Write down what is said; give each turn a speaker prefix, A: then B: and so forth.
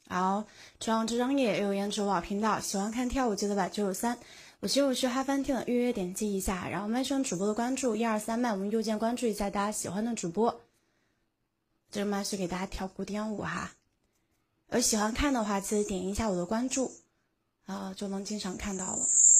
A: 好，这张也有颜值我频道，喜欢看跳舞记得把993。我是哈翻天的预约点击一下，然后麦上主播的关注123麦，我们右键关注一下大家喜欢的主播。这个麦是给大家跳古典舞哈，喜欢看的话记得点一下我的关注，就能经常看到了。